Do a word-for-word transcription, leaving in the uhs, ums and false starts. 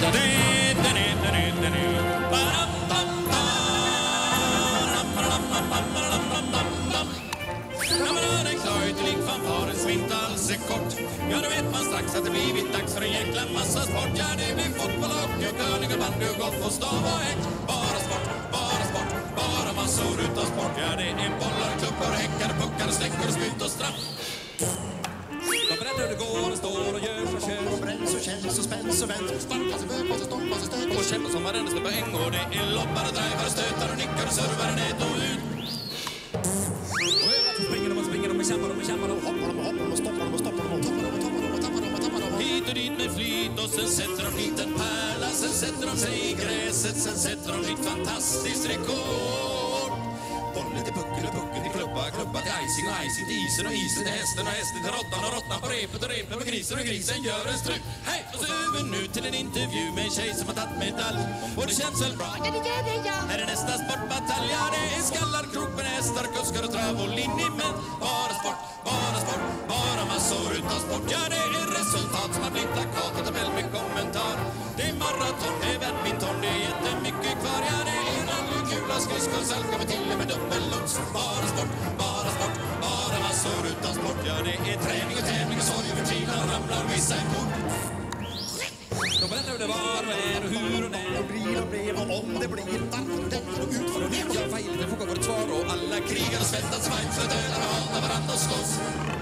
Kort. Ja, då vet man strax att det blivit dags för en jäkla massa sport. Ja, det blir fotboll, hockey och curling och bandy och golf och stav och häck. Bara sport, bara sport, bara massor utav sport. Ja, det är bollar, klubbor, häckar, puckar, släckor, sput och straff. De berättar hur det går och står och gör och kör och bränns och känns och spänns och vänds. Sparkas och böpas och stoppas och stöter och kämpar som varenda på en. Och det är lobbar och driver och stötar och nickar och servar ned och ut. Och överallt så springer de och springer de och kämpar de och kämpar de och hoppar de och hoppar de och stoppar de och stoppar de och tappar de och tappar de och tappar de och tappar de. Hit och dit med flit och sen sätter de hit en pärla. Sen sätter de sig i gräset, sen sätter de hit fantastiskt rekord. Bollen till pucken och pucken till klubba, klubba till icing och icing till isen och isen till hästen och hästen till råttan och råttan på repet och repet på grisen och grisen gör en strut. Hej! Och så över nu till en intervju med en tjej som har tagit medalj. Och det känns väl bra? Ja, det gör det, ja. Här är nästa sportbatalj. Ja, det är skallar, kroppen, hästar, kuskar och trav och linjemän. Bara sport, bara sport, bara massor utav sport. Ja, det är resultat som har blivit plakat och tabell med kommentar. Det är maraton, det är badminton, det är jättemycket kvar. Ja, det är rally, kula, skridskor, salka med till och med dubbellunds. Bara sport, bara sport, bara massor utav sport. Ja, det är träning och tävling och sorg och förtvivlan och ramlar och vissa en bort. De berättar hur det var och är och hur och när och blir och blev och om det blir varför och därför och utför och ner. Ja, vad är det? Fråga vårt svar och alla krigar och svettas, fights och dödar och hatar varandra och slåss.